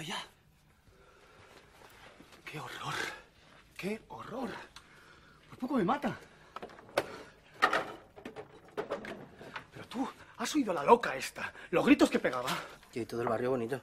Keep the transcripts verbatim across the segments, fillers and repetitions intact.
ya. ¡Qué horror! ¡Qué horror! Por poco me mata. Pero tú, has oído a la loca esta. Los gritos que pegaba. Yo y todo el barrio bonito.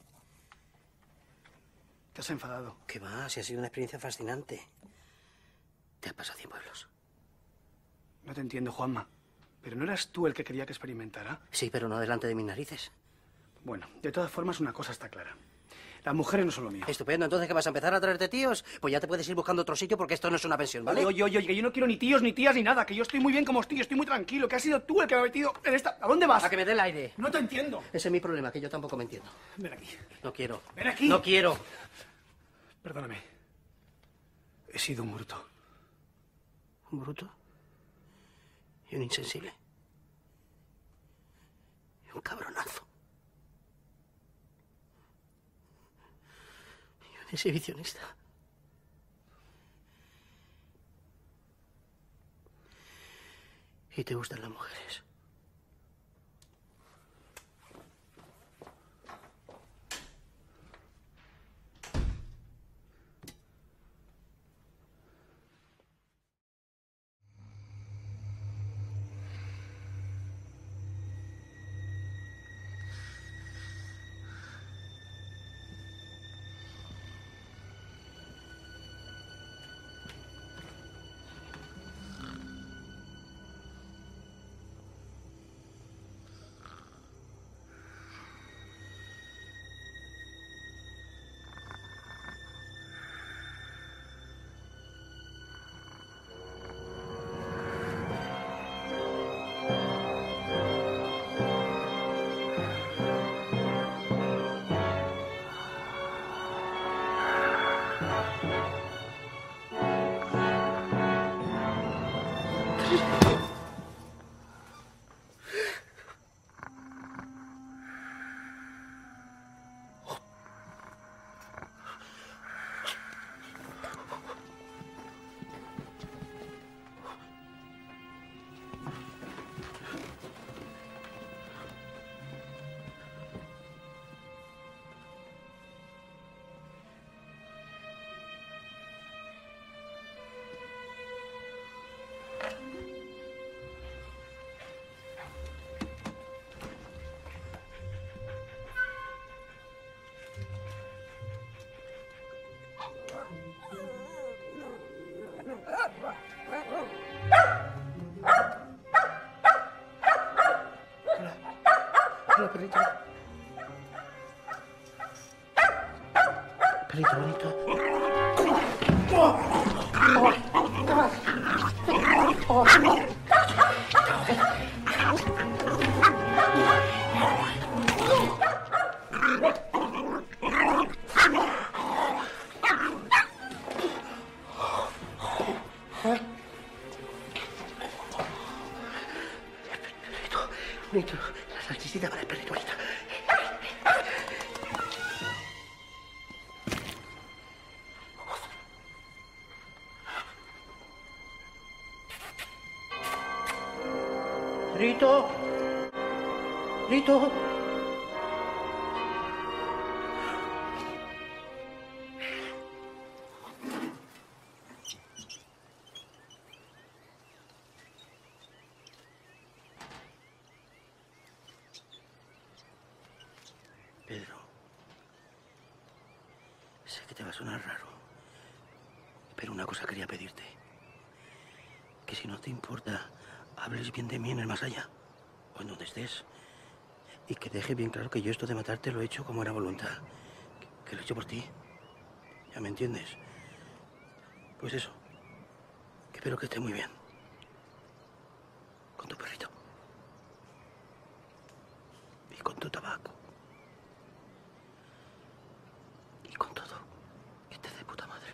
¿Te has enfadado? ¿Qué va? Si ha sido una experiencia fascinante. Te has pasado cien pueblos. No te entiendo, Juanma. ¿Pero no eras tú el que quería que experimentara? Sí, pero no delante de mis narices. Bueno, de todas formas, una cosa está clara. Las mujeres no son lo mío. Estupendo. ¿Entonces qué vas a empezar a traerte tíos? Pues ya te puedes ir buscando otro sitio porque esto no es una pensión, ¿vale? Oye, oye, oye, que yo no quiero ni tíos, ni tías, ni nada. Que yo estoy muy bien como estoy, estoy muy tranquilo. Que has sido tú el que me ha metido en esta... ¿A dónde vas? A que me dé el aire. No te entiendo. Ese es mi problema, que yo tampoco me entiendo. Ven aquí. No quiero. Ven aquí. No quiero. Perdóname. He sido un bruto. ¿Un bruto? Y un insensible. Y un cabronazo. Y un exhibicionista. Y te gustan las mujeres. Hola, perrito. Perrito bonito. Bonito. La salchichita para el perrito bonito. Rito. Rito. Pedro, sé que te va a sonar raro, pero una cosa quería pedirte. Que si no te importa, hables bien de mí en el más allá, o en donde estés. Y que deje bien claro que yo esto de matarte lo he hecho como era voluntad. Que, que lo he hecho por ti. ¿Ya me entiendes? Pues eso. Que espero que esté muy bien. Con tu perrito. Y con tu tabaco. Y con todo. Que estés de puta madre.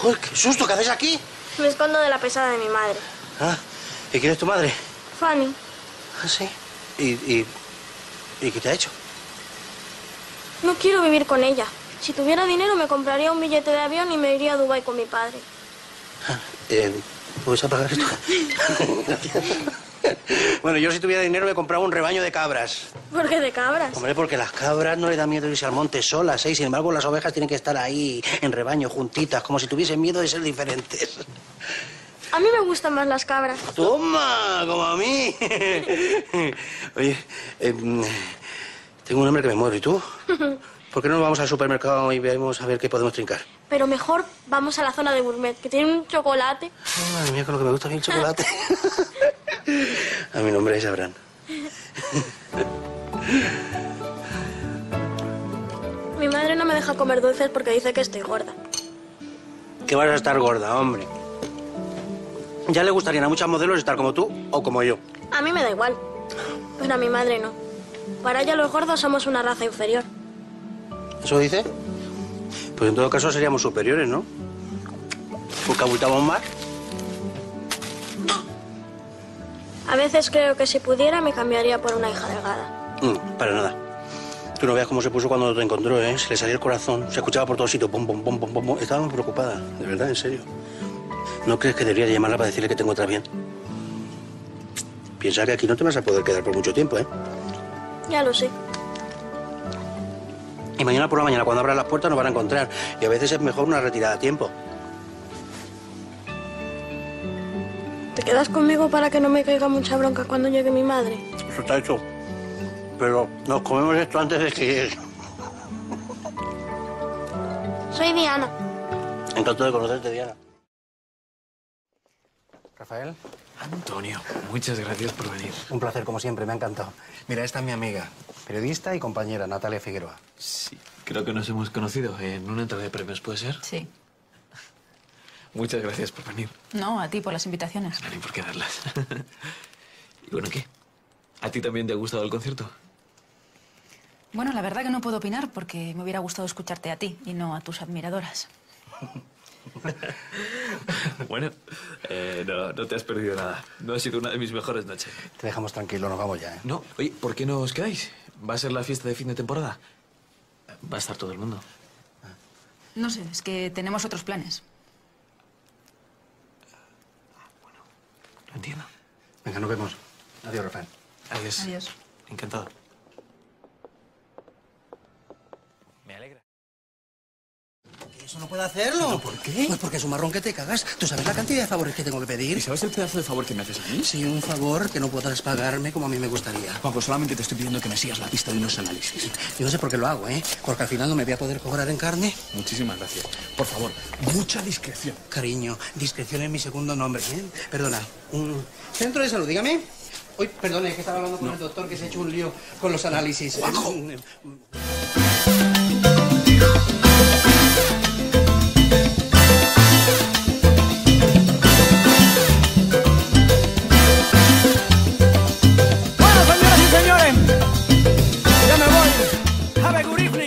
Joder, qué susto, ¿qué haces aquí? Me escondo de la pesada de mi madre. Ah, ¿y quién es tu madre? Fanny. Ah, sí. ¿Y, y, ¿y qué te ha hecho? No quiero vivir con ella. Si tuviera dinero me compraría un billete de avión y me iría a Dubái con mi padre. Ah, eh, ¿puedes apagar esto? Gracias. Bueno, yo si tuviera dinero me compraba un rebaño de cabras. ¿Por qué de cabras? Hombre, porque las cabras no le da miedo irse al monte solas, ¿eh? Sin embargo, las ovejas tienen que estar ahí en rebaño, juntitas, como si tuviesen miedo de ser diferentes. A mí me gustan más las cabras. ¡Toma! ¡Como a mí! Oye, eh, tengo un hambre que me muero. ¿Y tú? ¿Por qué no vamos al supermercado y vemos a ver qué podemos trincar? Pero mejor vamos a la zona de gourmet, que tiene un chocolate. Oh, madre mía, con lo que me gusta a mí el chocolate. A mi nombre es Abraham. Mi madre no me deja comer dulces porque dice que estoy gorda. Que vas a estar gorda, hombre. Ya le gustarían a muchas modelos estar como tú o como yo. A mí me da igual, pero a mi madre no. Para ella los gordos somos una raza inferior. ¿Eso dice? Pues en todo caso seríamos superiores, ¿no? Porque abultamos más. A veces creo que si pudiera me cambiaría por una hija delgada. Mm, para nada. Tú no veas cómo se puso cuando te encontró, ¿eh? Se le salía el corazón, se escuchaba por todos sitios, pom, pom, pom, pom, pom. Estaba muy preocupada, de verdad, en serio. ¿No crees que debería llamarla para decirle que tengo otra bien? Piensa que aquí no te vas a poder quedar por mucho tiempo, ¿eh? Ya lo sé. Y mañana por la mañana, cuando abran las puertas, nos van a encontrar. Y a veces es mejor una retirada a tiempo. ¿Te quedas conmigo para que no me caiga mucha bronca cuando llegue mi madre? Eso está hecho. Pero nos comemos esto antes de que llegue. Soy Diana. Encantado de conocerte, Diana. Rafael. Antonio, muchas gracias por venir. Un placer, como siempre, me ha encantado. Mira, esta es mi amiga, periodista y compañera, Natalia Figueroa. Sí, creo que nos hemos conocido en una entrega de premios, ¿puede ser? Sí. Muchas gracias por venir. No, a ti por las invitaciones. No hay por qué darlas. Y bueno, ¿qué? ¿A ti también te ha gustado el concierto? Bueno, la verdad que no puedo opinar porque me hubiera gustado escucharte a ti y no a tus admiradoras. Bueno, eh, no, no te has perdido nada. No ha sido una de mis mejores noches. Te dejamos tranquilo, nos vamos ya, ¿eh? No, oye, ¿por qué no os quedáis? ¿Va a ser la fiesta de fin de temporada? Va a estar todo el mundo. No sé, es que tenemos otros planes. Lo entiendo. Venga, nos vemos. Adiós, Rafael. Adiós. Adiós. Encantado. Me alegra. Eso no puede hacerlo. ¿Pero por qué? Pues porque es un marrón que te cagas. ¿Tú sabes la cantidad de favores que tengo que pedir? ¿Y sabes el pedazo de favor que me haces a mí? Sí, un favor que no podrás pagarme como a mí me gustaría. Juan, pues solamente te estoy pidiendo que me sigas la pista de unos análisis. Yo no sé por qué lo hago, ¿eh? Porque al final no me voy a poder cobrar en carne. Muchísimas gracias. Por favor, mucha discreción. Cariño, discreción es mi segundo nombre, ¿eh? Perdona, un centro de salud, dígame. Uy, perdone, que estaba hablando con el doctor que se ha hecho un lío con los análisis. ¡Juanjo! Bueno, señoras y señores, ya me voy. Have a good evening.